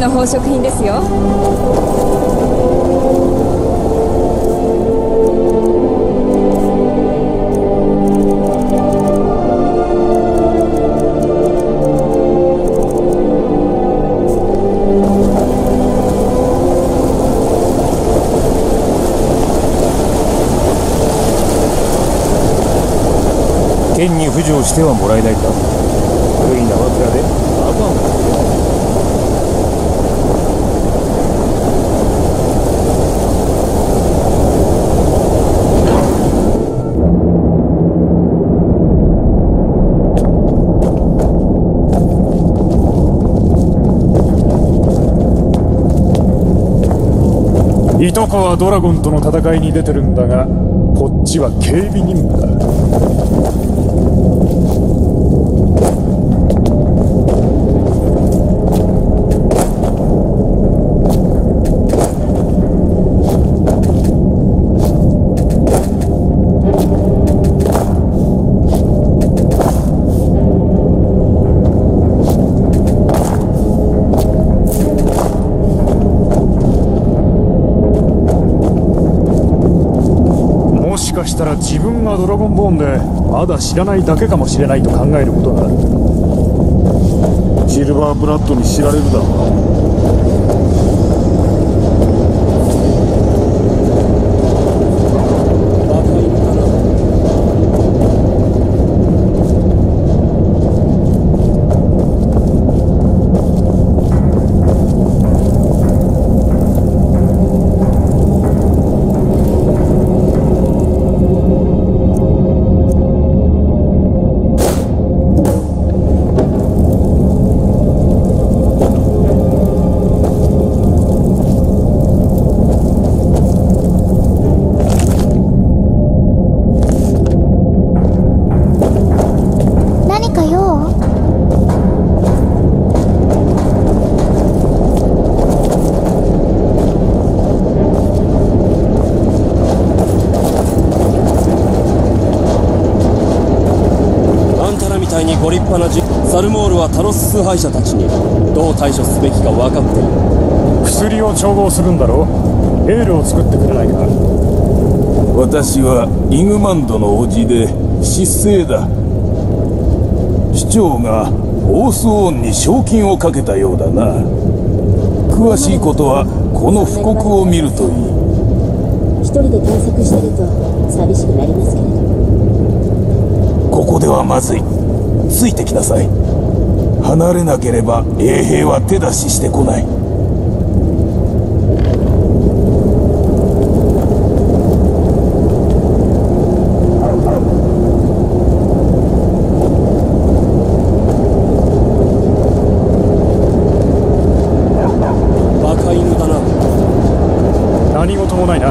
な宝飾品ですよ。 剣に浮上してはもらえないか。古い縄倉でアバンを入れない。 いとこはドラゴンとの戦いに出てるんだが、こっちは警備任務だ。もしかしたら自分がドラゴンボーンでまだ知らないだけかもしれないと考えることがある。シルバーブラッドに知られるだろう。 ご立派なサルモールはタロス崇拝者たちにどう対処すべきか分かっている。 薬を調合するんだろう。エールを作ってくれないか。 私はイグマンドの叔父で失勢だ。市長がオースオンに賞金をかけたようだな。詳しいことはこの布告を見るといい。 一人で探索してると寂しくなりますけれど。 ここではまずい。ついてきなさい。離れなければ衛兵は手出ししてこない。 バカ犬だな。 何事もないな。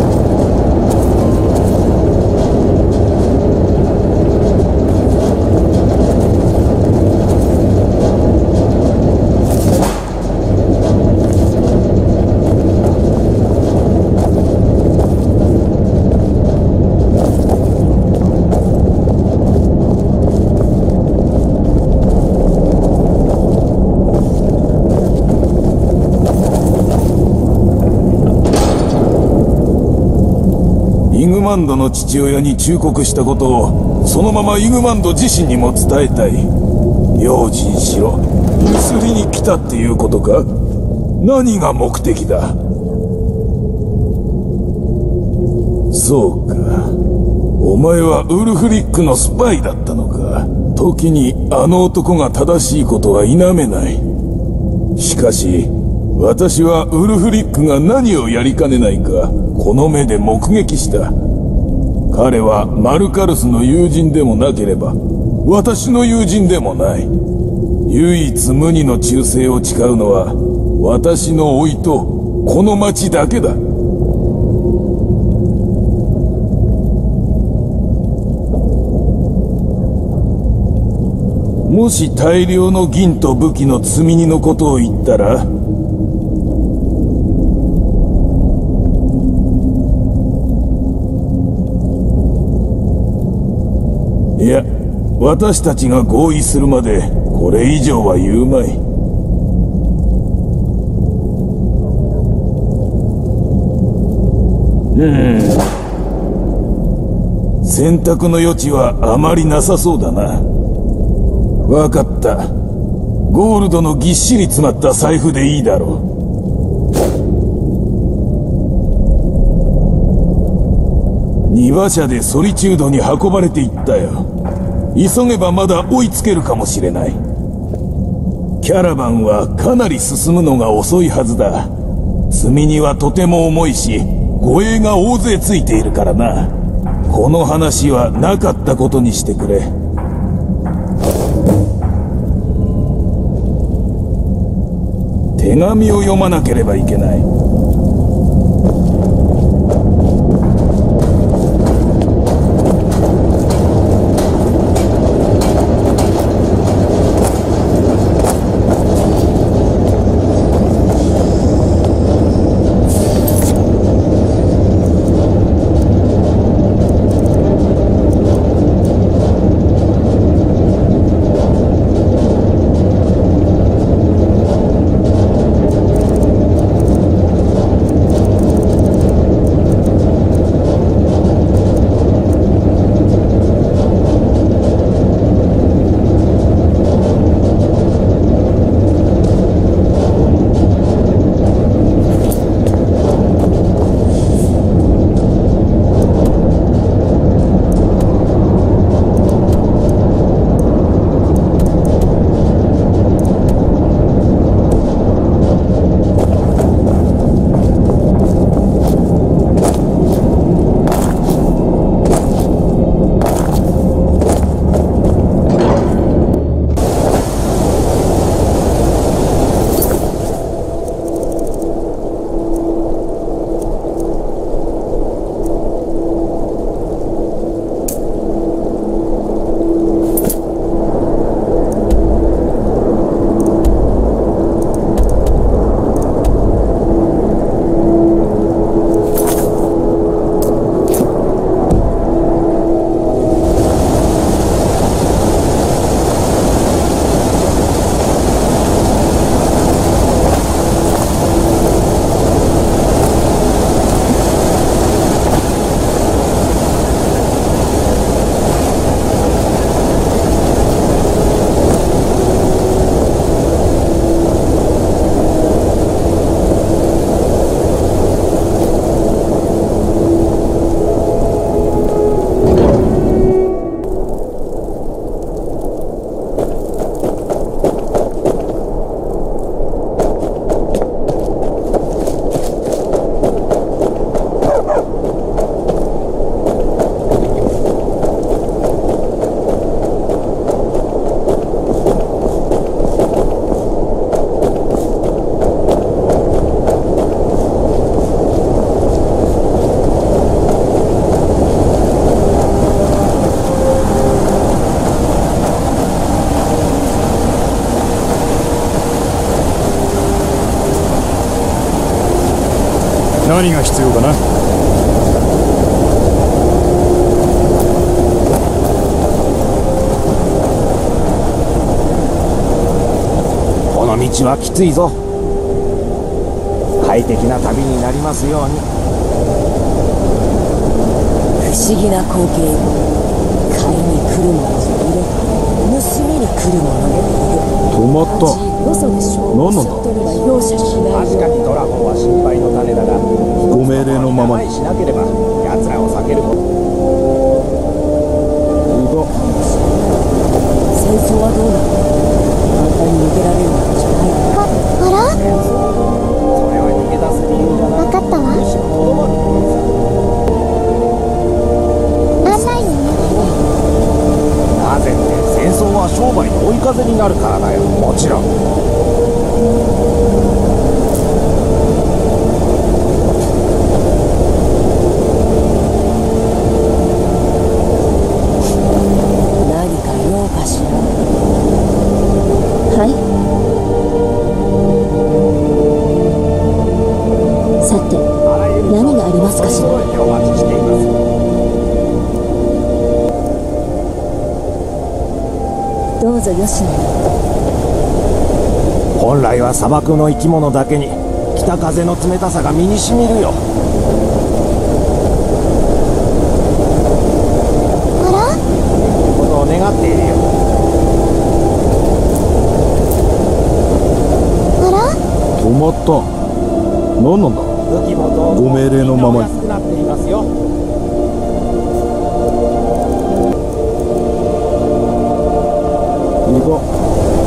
イグマンドの父親に忠告したことをそのままイグマンド自身にも伝えたい。用心しろ。ゆすりに来たっていうことか。何が目的だ。そうか、お前はウルフリックのスパイだったのか。時にあの男が正しいことは否めない。しかし私はウルフリックが何をやりかねないかこの目で目撃した。彼はマルカルスの友人でもなければ私の友人でもない。唯一無二の忠誠を誓うのは私の甥とこの町だけだ。もし大量の銀と武器の積み荷のことを言ったら、いや、私たちが合意するまでこれ以上は言うまい。 選択の余地はあまりなさそうだな。わかった。ゴールドのぎっしり詰まった財布でいいだろう。2馬車でソリチュードに運ばれていったよ。急げばまだ追いつけるかもしれない。キャラバンはかなり進むのが遅いはずだ。積み荷はとても重いし、護衛が大勢ついているからな。この話はなかったことにしてくれ。手紙を読まなければいけない。 何が必要かな。 この道はきついぞ。快適な旅になりますように。 不思議な光景。買いに来る者もいれば盗みに来る者もいる。 止まった。 よそでしょう。 何なんだ。 里には容赦しない。 確かにドラゴンは心配の種だが、 ご命令のままに。 しなければ奴らを避けること。 戦争はどうなの？簡単に逃げられるわけじゃない。 あら？ それは逃げ出す理由じゃない。 分かったわ。案内にね。 なぜって戦争は商売の追い風になるからだよ。もちろん。 どうぞよしな。 本来は砂漠の生き物だけに北風の冷たさが身にしみるよ。 止まった。何なんだ。 武器も道具もご命令のままにみんなお安くなっていますよ。 行こう。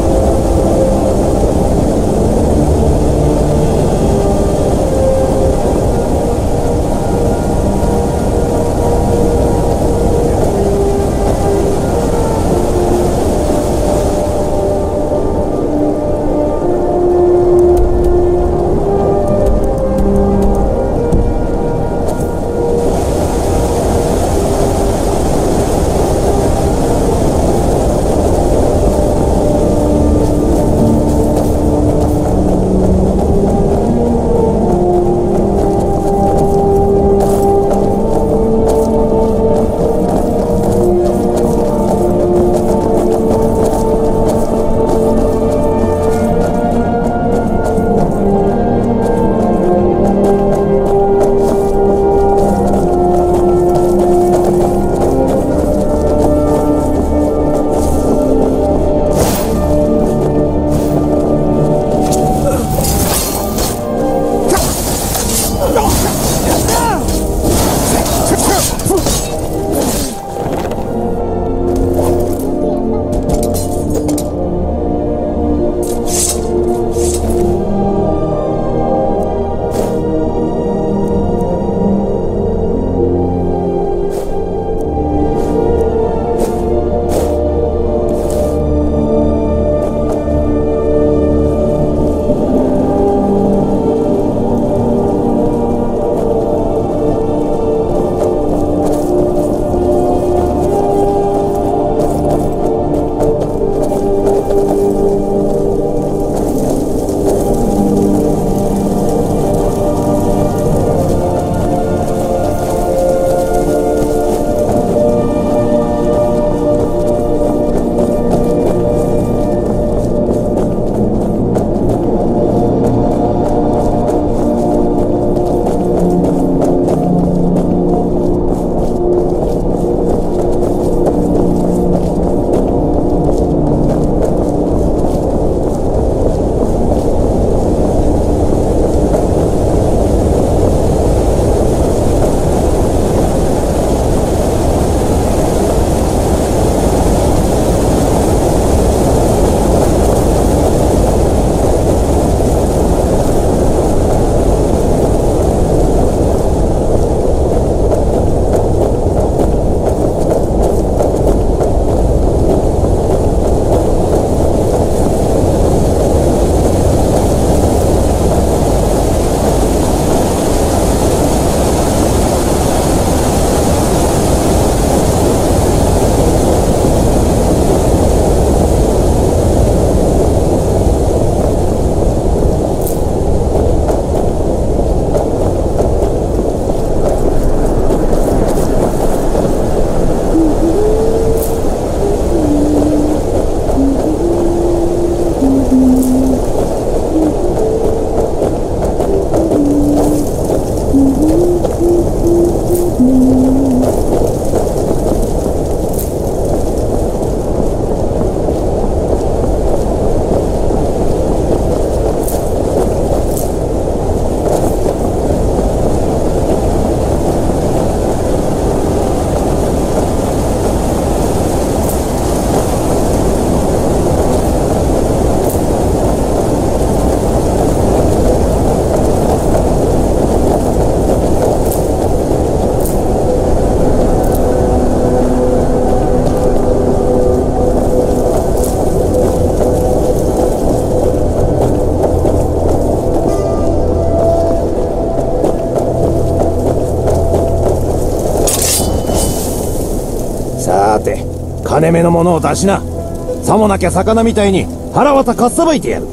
さて金目のものを出しな。さもなきゃ魚みたいに腹渡かっさばいてやる。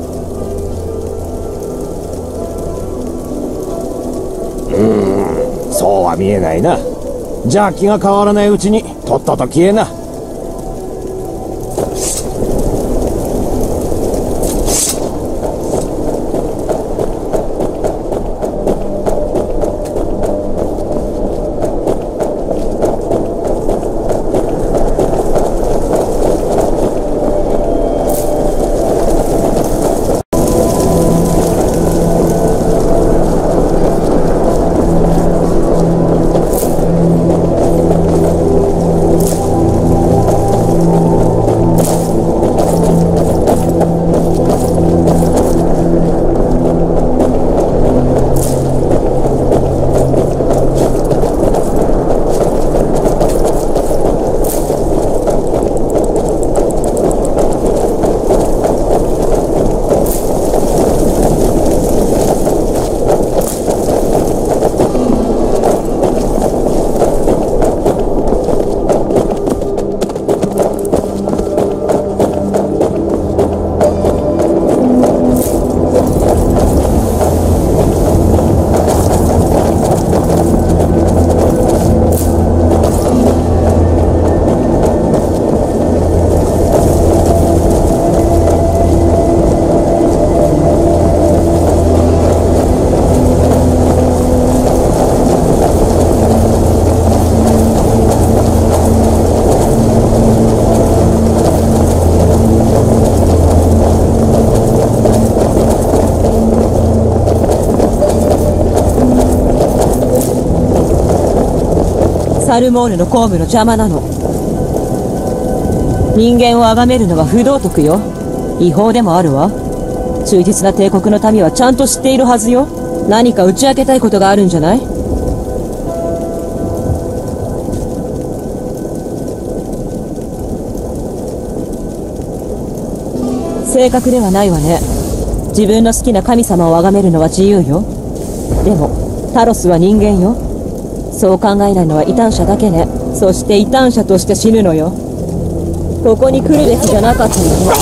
そうは見えないな。じゃあ気が変わらないうちにとっとと消えな。 サルモールの公務の邪魔なの。人間を崇めるのは不道徳よ。違法でもあるわ。忠実な帝国の民はちゃんと知っているはずよ。何か打ち明けたいことがあるんじゃない？正確ではないわね。自分の好きな神様を崇めるのは自由よ。でもタロスは人間よ。そう考えないのは異端者だけね。そして異端者として死ぬのよ。ここに来るべきじゃなかったのよ。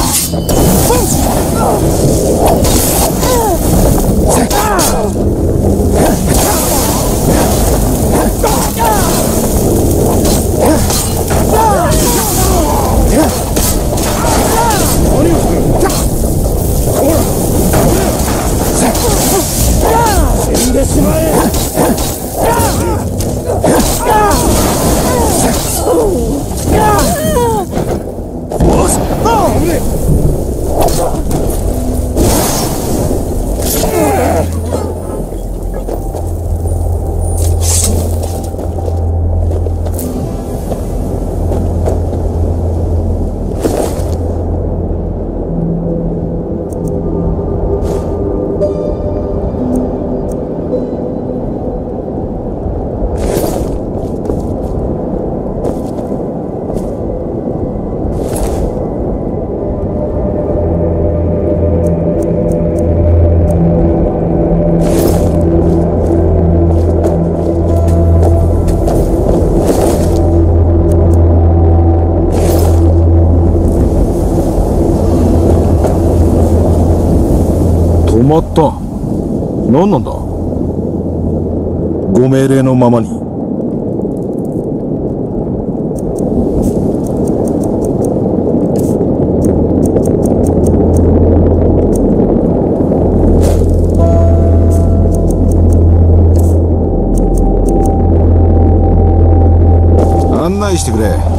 死んでしまえ。 止まった。何なんだ。ご命令のままに。 案内してくれ。